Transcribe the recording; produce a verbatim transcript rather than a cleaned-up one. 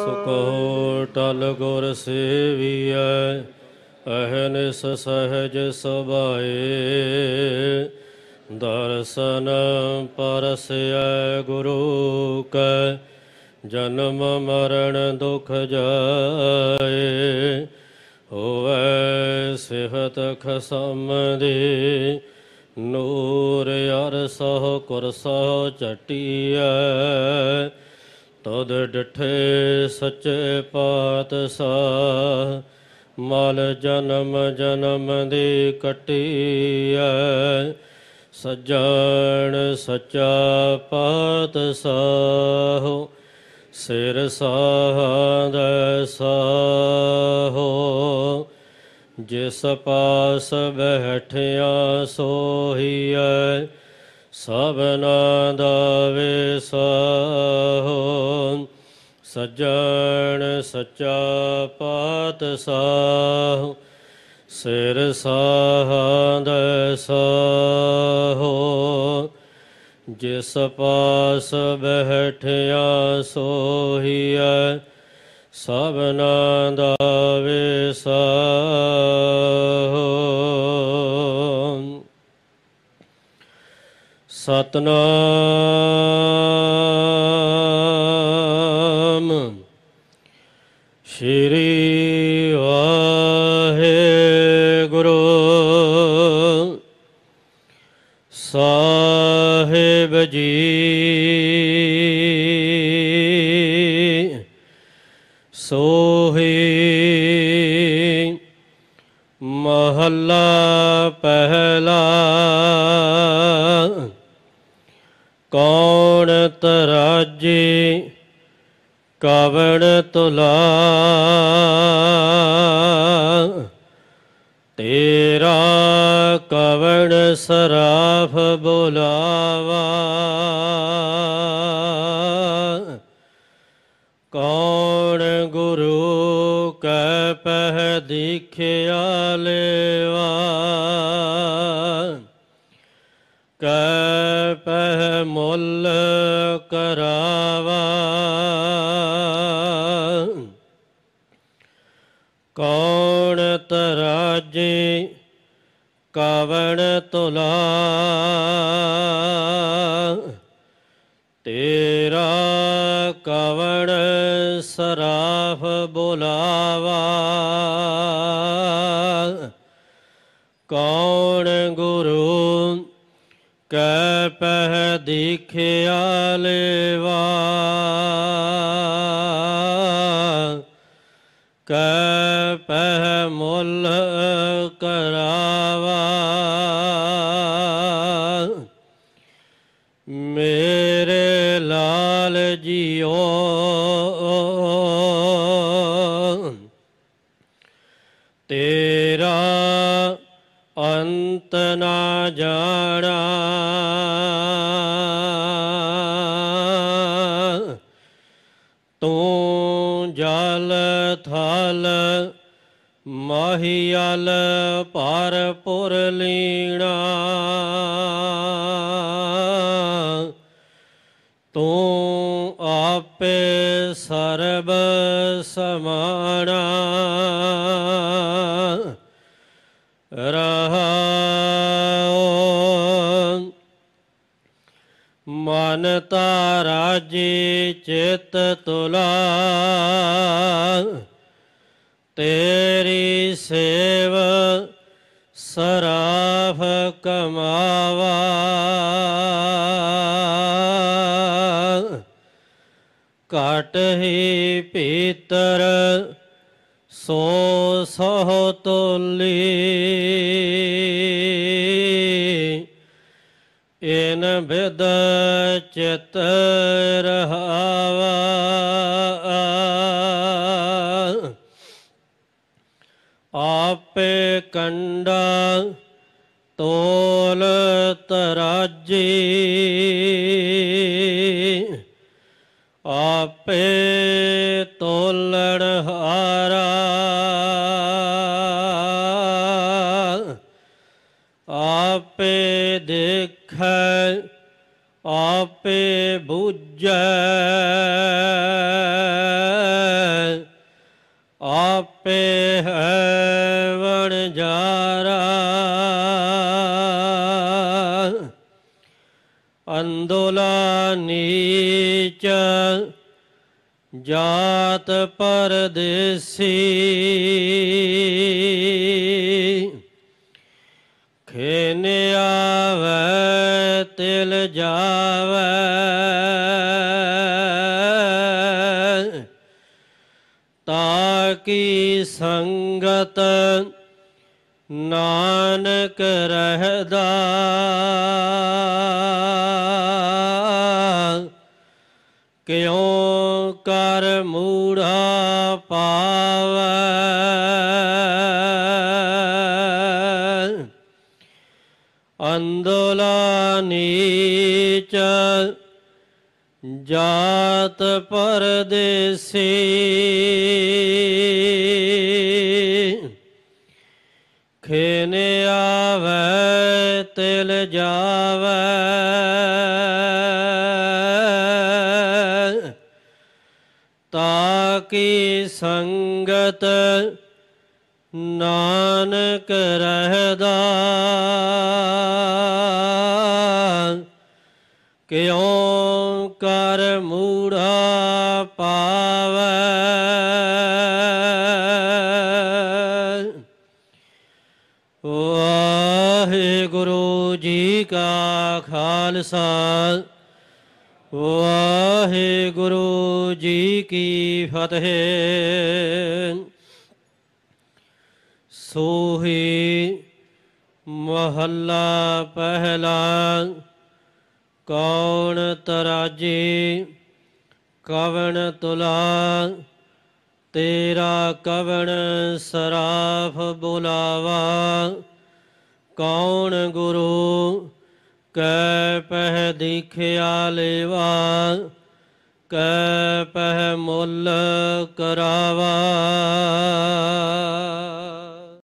ਸੁਕੋ ਟਲ ਗੁਰ ਸੇਵੀਐ ਅਹਨਿਸ ਸਹਿਜ ਸੁਭਾਏ ਦਰਸ਼ਨ ਪਰਸੈ ਗੁਰੂ ਕੈ ਜਨਮ ਮਰਨ ਦੁਖ ਜਾਏ ਹੋਵੈ ਸਿਹਤ ਖਸਮ ਦੀ ਨੂਰ ਅਰਸਹੁ ਕੁਰਸਹੁ ਝਟੀਐ ਤਦ ਡਿਠੇ ਸੱਚੇ ਪਾਤਸ਼ਾਹ ਮਲ ਜਨਮ ਜਨਮ ਦੀ ਕੱਟੀਐ ਸੱਜਣ ਸੱਚਾ ਪਾਤਸ਼ਾਹ ਸਿਰ ਸਾਹੰਦੈ ਸਾਹੋ ਜਿਸ ਪਾਸ ਬੈਠਿਆ ਸੋਹੀਐ ਸਭਨਾ ਦਾ ਵਿਸਾਹੋ ਸੱਜਣ ਸੱਚਾ ਪਾਤਸ਼ਾਹ ਸਿਰ ਸਾਹੰਦੈ ਸਾਹੋ ਜਿਸ ਪਾਸ ਬੈਠਿਆ ਸੋਹੀਐ ਸਭਨਾ ਦਾ ਵਿਸਾਹੋ ਸਤਨਾਮ ਸ਼੍ਰੀ ਵਾਹਿਗੁਰੂ ਸਾਹਿਬ ਜੀ। ਸੋਹੀ ਮਹੱਲਾ ਪਹਿਲਾ। ਕੌਣ ਤਰਾਜੇ ਕਵਣ ਤੁਲਾ ਤੇਰਾ ਕਵਣ ਸਰਾਫ ਬੁਲਾਵਾ ਕੌਣ ਗੁਰੂ ਕੈ ਪਹਿ ਦੀਖਿਆ ਲੇਵਾ ਕੈ ਪਹਿ ਮੁੱਲ ਕਰਾਵਾ ਕੌਣ ਤਰਾਜੇ ਕਵਣ ਤੁਲਾ ਤੇਰਾ ਕਵਣ ਸਰਾਫ ਬੁਲਾਵਾ ਕੌਣ ਗੁਰੂ ਕੈ ਪਹਿ ਦੀਖਿਆ ਲੇਵਾ ਕੈ ਪਹਿ ਮੁੱਲ ਕਰਾਵਾ ਮੇਰੇ ਲਾਲ ਜੀਓ ਤੇਰਾ ਅੰਤ ਨਾ ਜਾਣਾ ਤੂੰ ਜਲ ਥਲ ਮਾਹੀਅਲ ਭਰਪੁਰ ਲੀਣਾ ਤੂੰ ਆਪੇ ਸਰਬ ਸਮਾਣਾ ਰਹਾਉ ਮਨ ਤਾਰਾਜੇ ਚਿਤ ਤੁਲਾ ਤੇਰੀ ਸੇਵ ਸਰਾਫ ਕਮਾਵਾ ਘਟ ਹੀ ਪੀਤਰ ਸੋ ਸਹੁ ਤੋਲੀ ਇਨ ਬਿਦ ਚਿਤ ਰਹਾਵਾ ਆਪੇ ਕੰਡਾ ਤੋਲ ਤਰਾਜੀ ਆਪੇ ਤੋਲਣ ਹਾਰਾ ਆਪੇ ਦੇਖੈ ਆਪੇ ਬੁਝੈ आपे है वणजारा अंदोला नीच जात परदेसी खेने आवे तिल जावे ताकि संगत नानक रहदा क्यों कर मूढ़ा पावे अंदोला नीच जात परदेसी खेने आवे तिल जावे ताकि संगत नानक रहदा क्यों कर मूढ़ा पावे वाहिगुरु जी का खालसा वाहिगुरु जी की फतेह। सोही महला पहला कौन तराजे कवन तुला तेरा कवन सराफ बुलावा कौन गुरु कै पह दीखिया लेवा कै पह मुल करावा